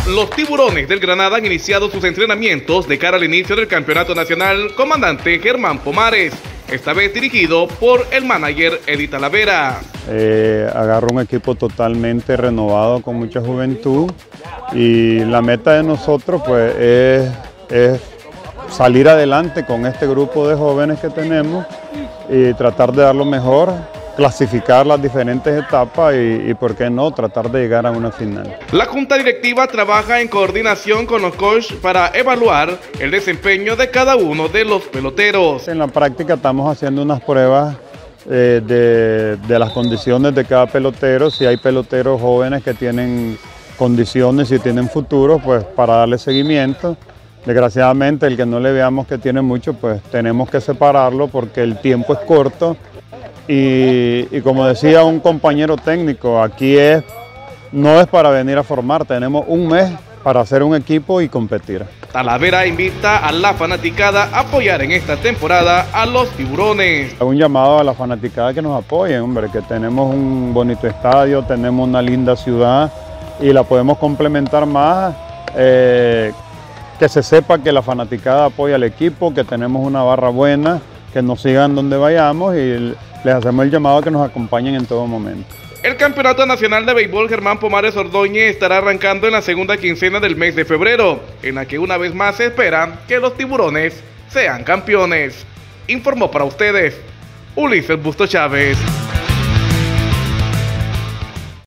Los Tiburones del Granada han iniciado sus entrenamientos de cara al inicio del campeonato nacional, comandante Germán Pomares, esta vez dirigido por el manager Eddie Talavera. Agarro un equipo totalmente renovado con mucha juventud y la meta de nosotros pues es salir adelante con este grupo de jóvenes que tenemos y tratar de dar lo mejor, clasificar las diferentes etapas y por qué no, tratar de llegar a una final. La Junta Directiva trabaja en coordinación con los coaches para evaluar el desempeño de cada uno de los peloteros. En la práctica estamos haciendo unas pruebas de las condiciones de cada pelotero. Si hay peloteros jóvenes que tienen condiciones y tienen futuro, pues para darle seguimiento. Desgraciadamente el que no le veamos que tiene mucho, pues tenemos que separarlo porque el tiempo es corto. Y como decía un compañero técnico, aquí no es para venir a formar, tenemos un mes para hacer un equipo y competir. Talavera invita a la fanaticada a apoyar en esta temporada a los Tiburones. Un llamado a la fanaticada que nos apoyen, hombre, que tenemos un bonito estadio, tenemos una linda ciudad y la podemos complementar más. Que se sepa que la fanaticada apoya al equipo, que tenemos una barra buena, que nos sigan donde vayamos y les hacemos el llamado a que nos acompañen en todo momento. El Campeonato Nacional de Béisbol Germán Pomares Ordóñez estará arrancando en la segunda quincena del mes de febrero, en la que una vez más se espera que los Tiburones sean campeones. Informó para ustedes Ulises Busto Chávez.